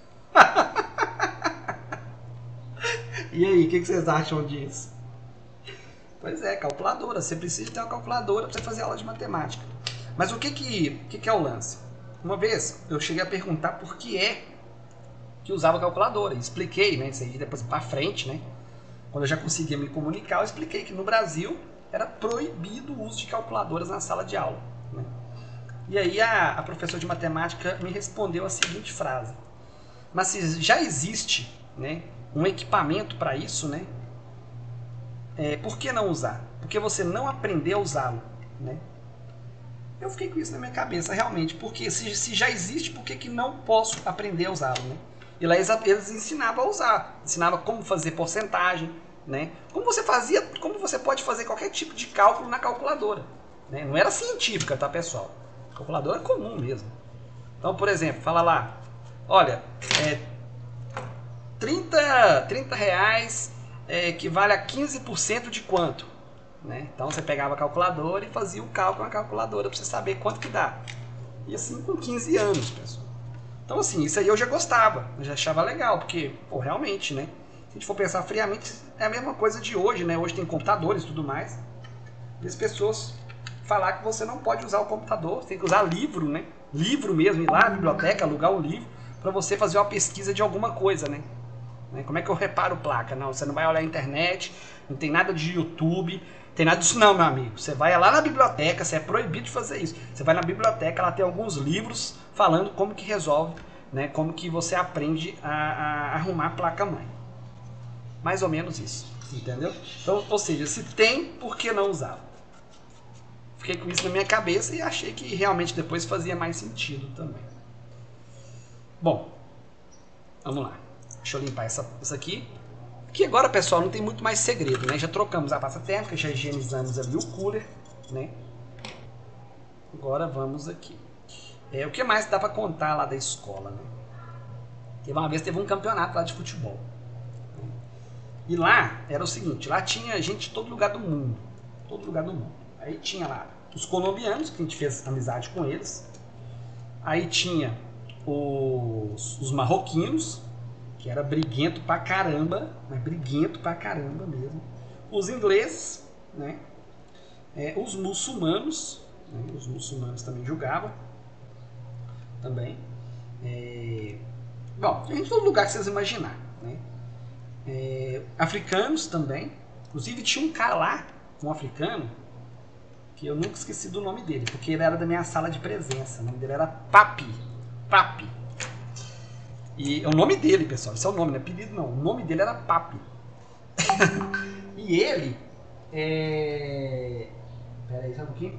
E aí, o que vocês acham disso? Pois é, calculadora. Você precisa ter uma calculadora para você fazer aula de matemática. Mas o que é o lance? Uma vez eu cheguei a perguntar por que usava calculadora. E expliquei, né? Isso aí depois para frente, né? Quando eu já conseguia me comunicar, eu expliquei que no Brasil era proibido o uso de calculadoras na sala de aula, né? E aí a professora de matemática me respondeu a seguinte frase: mas se já existe, né, um equipamento para isso, né? Por que não usar? Porque você não aprendeu a usá-lo, né? Eu fiquei com isso na minha cabeça, realmente, porque se já existe, por que não posso aprender a usá-lo, né? E lá eles ensinavam a usar, ensinavam como fazer porcentagem, né? Como você pode fazer qualquer tipo de cálculo na calculadora, né? Não era científica, tá, pessoal? A calculadora é comum mesmo. Então, por exemplo, fala lá, olha, 30 reais equivale a 15% de quanto? Né? Então você pegava a calculadora e fazia o cálculo na calculadora para você saber quanto que dá. E assim com 15 anos, pessoal. Então assim, isso aí eu já gostava, eu já achava legal, porque, pô, realmente, né? Se a gente for pensar friamente, é a mesma coisa de hoje, né? Hoje tem computadores e tudo mais. E as pessoas falar que você não pode usar o computador, você tem que usar livro, né? Livro mesmo, ir lá na biblioteca, alugar um livro para você fazer uma pesquisa de alguma coisa, né? Como é que eu reparo placa? Não, você não vai olhar a internet, não tem nada de YouTube, tem nada disso não, meu amigo. Você vai lá na biblioteca, você é proibido de fazer isso. Você vai na biblioteca, ela tem alguns livros falando como que resolve, né? Como que você aprende a arrumar a placa-mãe. Mais ou menos isso, entendeu? Então, ou seja, se tem, por que não usar? Fiquei com isso na minha cabeça e achei que realmente depois fazia mais sentido também. Bom, vamos lá. Deixa eu limpar isso aqui. Aqui agora, pessoal, não tem muito mais segredo, né? Já trocamos a pasta térmica, já higienizamos ali o cooler, né? Agora vamos aqui. O que mais dá para contar lá da escola, né? Uma vez teve um campeonato lá de futebol. E lá era o seguinte, lá tinha gente de todo lugar do mundo. Todo lugar do mundo. Aí tinha lá os colombianos, que a gente fez amizade com eles. Aí tinha os marroquinos, que era briguento pra caramba, mas briguento pra caramba mesmo. Os ingleses, né? Os muçulmanos, né? Os muçulmanos também jogavam. Também. Bom, tem gente de todo lugar que vocês imaginar, né? Africanos também. Inclusive tinha um cara lá, um africano, que eu nunca esqueci do nome dele, porque ele era da minha sala de presença. O nome dele era Papi. Papi. E é o nome dele, pessoal. Esse é o nome, não é apelido não. O nome dele era Papi. E ele... Pera aí, só um pouquinho.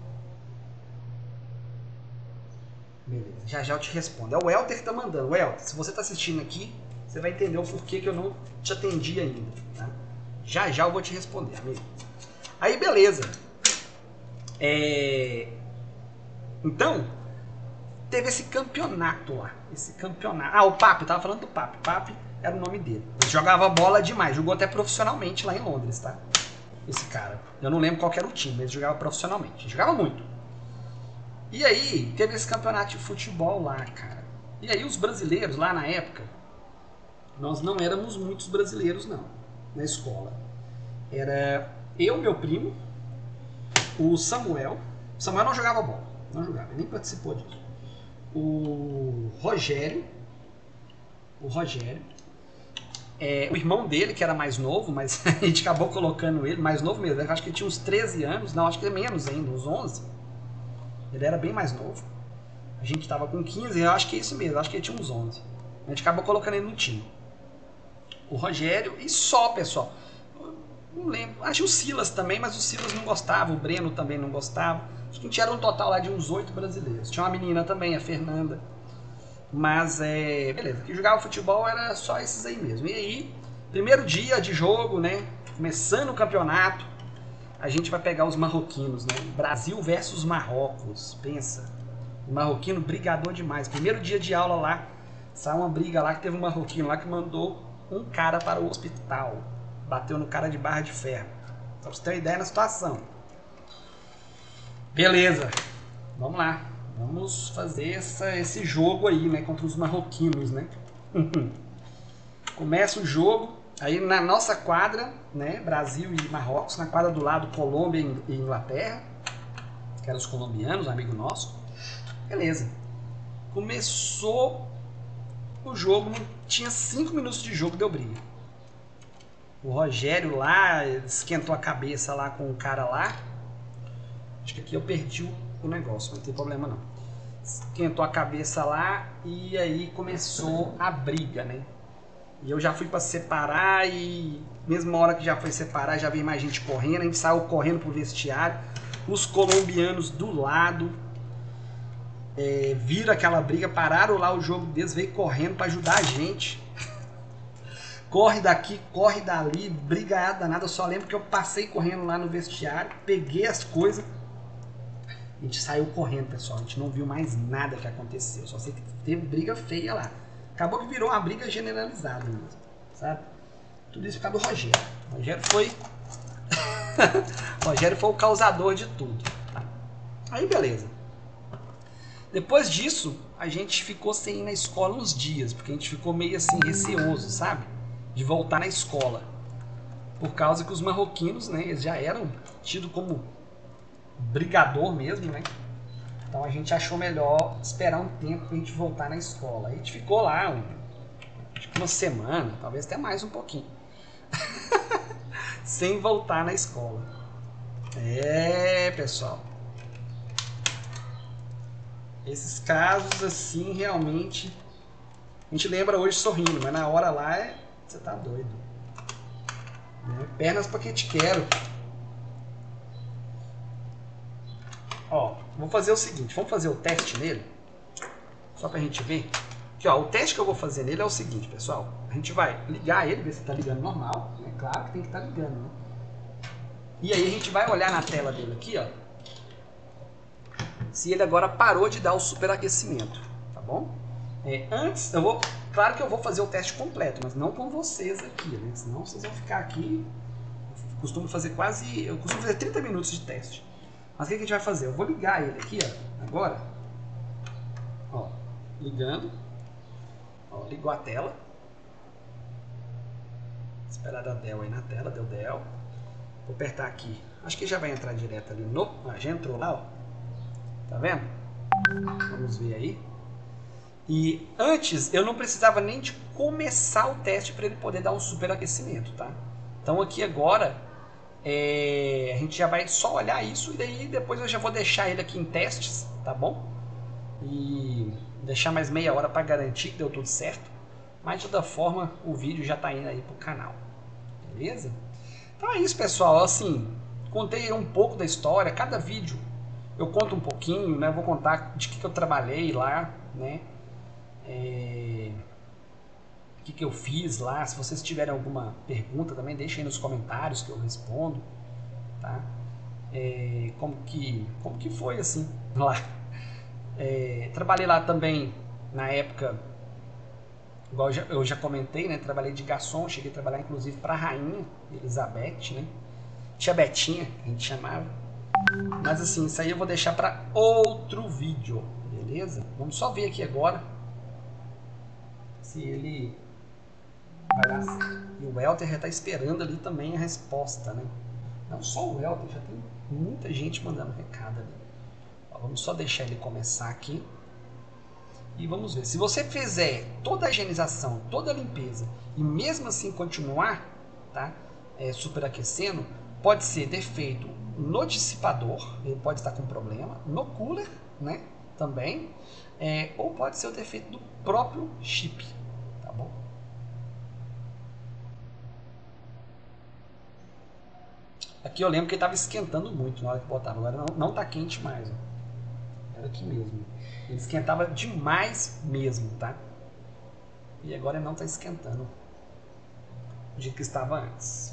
Beleza, já eu te respondo. É o Welter que tá mandando. Welter, se você tá assistindo aqui, você vai entender o porquê que eu não te atendi ainda. Tá? Já eu vou te responder, amigo. Aí, beleza. Então, teve esse campeonato lá. Esse campeonato. Ah, o Papi, eu tava falando do Papi. Papi era o nome dele. Ele jogava bola demais, jogou até profissionalmente lá em Londres, tá? Esse cara. Eu não lembro qual era o time, mas ele jogava profissionalmente. Ele jogava muito. E aí, teve esse campeonato de futebol lá, cara. E aí, os brasileiros lá na época, nós não éramos muitos brasileiros, não, na escola. Era eu, meu primo, o Samuel. O Samuel não jogava bola, não jogava, ele nem participou disso. O Rogério. O irmão dele, que era mais novo, mas a gente acabou colocando ele, mais novo mesmo, eu acho que ele tinha uns 13 anos, não, acho que menos ainda, uns 11. Ele era bem mais novo. A gente tava com 15, eu acho que é isso mesmo, acho que ele tinha uns 11. A gente acabou colocando ele no time. O Rogério e só, pessoal. Não lembro, acho que o Silas também, mas o Silas não gostava, o Breno também não gostava. Acho que a gente era um total lá de uns 8 brasileiros. Tinha uma menina também, a Fernanda. Mas, beleza, que jogava futebol era só esses aí mesmo. E aí, primeiro dia de jogo, né, começando o campeonato, a gente vai pegar os marroquinos, né, Brasil versus Marrocos, pensa. O marroquino brigador demais. Primeiro dia de aula lá, saiu uma briga lá que teve um marroquino lá que mandou um cara para o hospital. Bateu no cara de barra de ferro. Só pra você ter uma ideia da situação. Beleza, vamos lá. Vamos fazer esse jogo aí, né, contra os marroquinos, né? Começa o jogo, aí na nossa quadra, né, Brasil e Marrocos, na quadra do lado Colômbia e Inglaterra, que eram os colombianos, amigo nosso. Beleza. Começou o jogo, tinha 5 minutos de jogo, deu briga. O Rogério lá esquentou a cabeça lá com o cara lá. Acho que aqui eu perdi o negócio, não tem problema não. Esquentou a cabeça lá e aí começou a briga, né? E eu já fui para separar e mesma hora que já foi separar, já veio mais gente correndo, a gente saiu correndo pro vestiário. Os colombianos do lado viram aquela briga, pararam lá o jogo deles, veio correndo para ajudar a gente. Corre daqui, corre dali, brigada danada. Eu só lembro que eu passei correndo lá no vestiário, peguei as coisas. A gente saiu correndo, pessoal. A gente não viu mais nada que aconteceu. Só sei que teve briga feia lá. Acabou que virou uma briga generalizada mesmo, sabe? Tudo isso por causa do Rogério. O Rogério foi... o Rogério foi o causador de tudo. Tá? Aí, beleza. Depois disso, a gente ficou sem ir na escola uns dias. Porque a gente ficou meio assim, receoso, sabe? De voltar na escola. Por causa que os marroquinos, né? Eles já eram tidos como brigador mesmo, né? Então a gente achou melhor esperar um tempo pra gente voltar na escola. A gente ficou lá acho que uma semana, talvez até mais um pouquinho. Sem voltar na escola. Pessoal. Esses casos assim realmente a gente lembra hoje sorrindo, mas na hora lá você tá doido. Né? Pernas pra que te quero. Ó, vou fazer o seguinte, vamos fazer o teste nele, só pra gente ver. Aqui, ó, o teste que eu vou fazer nele é o seguinte, pessoal. A gente vai ligar ele, ver se tá ligando normal, né? Claro que tem que estar ligando, né? E aí a gente vai olhar na tela dele aqui, ó, se ele agora parou de dar o superaquecimento, tá bom? Antes, claro que eu vou fazer o teste completo, mas não com vocês aqui, né? Senão vocês vão ficar aqui, eu costumo fazer 30 minutos de teste. Mas o que a gente vai fazer? Eu vou ligar ele aqui, ó, agora. Ó, ligando. Ó, ligou a tela. Esperar dar Del aí na tela, deu Del. Vou apertar aqui. Acho que já vai entrar direto ali no... já entrou lá, ó. Tá vendo? Vamos ver aí. E antes, eu não precisava nem de começar o teste para ele poder dar um superaquecimento, tá? Então aqui agora... a gente já vai só olhar isso e daí depois eu já vou deixar ele aqui em testes, tá bom? E deixar mais meia hora para garantir que deu tudo certo. Mas de toda forma o vídeo já tá indo aí pro canal, beleza? Então é isso, pessoal, assim, contei um pouco da história. Cada vídeo eu conto um pouquinho, né? Vou contar de que eu trabalhei lá, né? O que eu fiz lá. Se vocês tiverem alguma pergunta também, deixem aí nos comentários que eu respondo, tá? Como que foi assim lá. Trabalhei lá também na época, igual eu já comentei, né? Trabalhei de garçom, cheguei a trabalhar inclusive para a rainha Elizabeth, né? Tia Betinha, a gente chamava. Mas assim, isso aí eu vou deixar para outro vídeo, beleza? Vamos só ver aqui agora se ele vai dar certo. E o Welter já está esperando ali também a resposta, né? Não só o Welter, já tem muita gente mandando recado ali. Ó, vamos só deixar ele começar aqui. E vamos ver. Se você fizer toda a higienização, toda a limpeza e mesmo assim continuar, tá, superaquecendo, pode ser defeito no dissipador, ele pode estar com problema, no cooler, né, também, ou pode ser o defeito do próprio chip, tá bom? Aqui eu lembro que ele estava esquentando muito na hora que botava, agora não está quente mais, ó. Era aqui mesmo. Ele esquentava demais mesmo, tá? E agora ele não está esquentando do jeito que estava antes.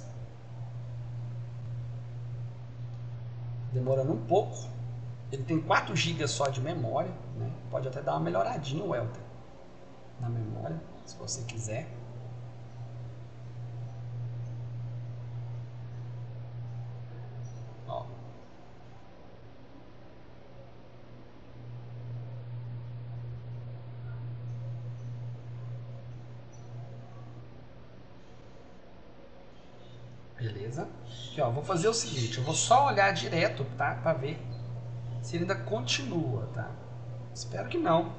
Demorando um pouco. Ele tem 4 GB só de memória, né? Pode até dar uma melhoradinha o Welter na memória, se você quiser. Ó. Beleza? Aqui, ó, vou fazer o seguinte, eu vou só olhar direto, tá? Pra ver se ele ainda continua, tá? Espero que não.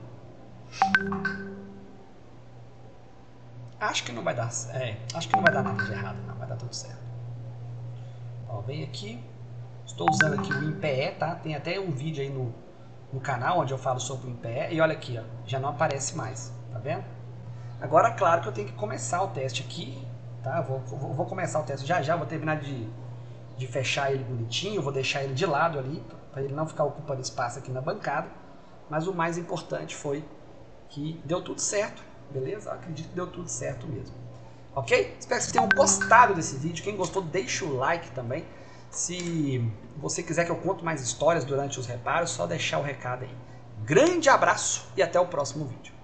Acho que não vai dar, acho que não vai dar nada de errado, não, vai dar tudo certo. Ó, vem aqui, estou usando aqui o InPE, tá? Tem até um vídeo aí no canal onde eu falo sobre o InPE e olha aqui, ó, já não aparece mais, tá vendo? Agora, claro que eu tenho que começar o teste aqui, tá? Vou começar o teste já, vou terminar de fechar ele bonitinho, vou deixar ele de lado ali, para ele não ficar ocupando espaço aqui na bancada, mas o mais importante foi que deu tudo certo, beleza? Eu acredito que deu tudo certo mesmo. Ok? Espero que vocês tenham gostado desse vídeo. Quem gostou, deixa o like também. Se você quiser que eu conte mais histórias durante os reparos, só deixar o recado aí. Grande abraço e até o próximo vídeo.